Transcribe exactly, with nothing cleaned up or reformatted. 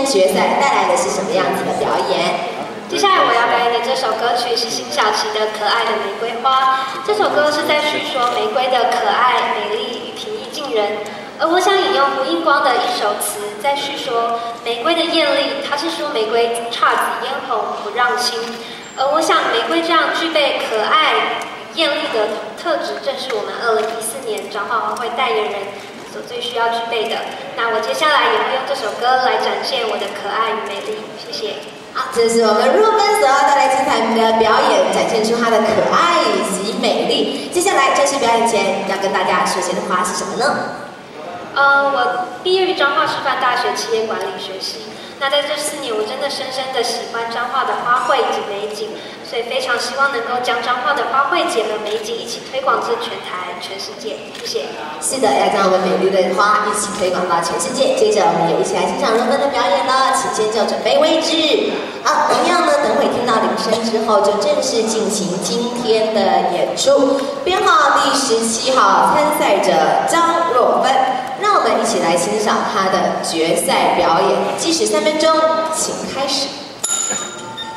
决赛带来的是什么样子的表演？ 接下来我要表演的这首歌曲是辛晓琪的《可爱的玫瑰花》。这首歌是在叙说玫瑰的可爱、美丽与平易近人，而我想引用胡应光的一首词，在叙说玫瑰的艳丽。他是说玫瑰姹紫嫣红，不让心。而我想玫瑰这样具备可爱与艳丽的特质，正是我们二零一四年彰化花卉代言人所最需要具备的。那我接下来也会用这首歌来展现我的可爱与美丽。谢谢。 好，这是我们若芬所要带来精彩的表演，展现出她的可爱以及美丽。接下来正式表演前要跟大家说些的话是什么呢？ 呃，我毕业于彰化师范大学企业管理学系。那在这四年，我真的深深的喜欢彰化的花卉以及美景，所以非常希望能够将彰化的花卉结合美景一起推广至全台、全世界。谢谢。是的，要将我们美丽的花一起推广到全世界。接着，我们也一起来欣赏若芬的表演了，请先就准备位置。好，同样呢，等会听到铃声之后，就正式进行今天的演出。编号第十七号参赛者张若芬。 让我们一起来欣赏她的决赛表演，计时三分钟，请开始。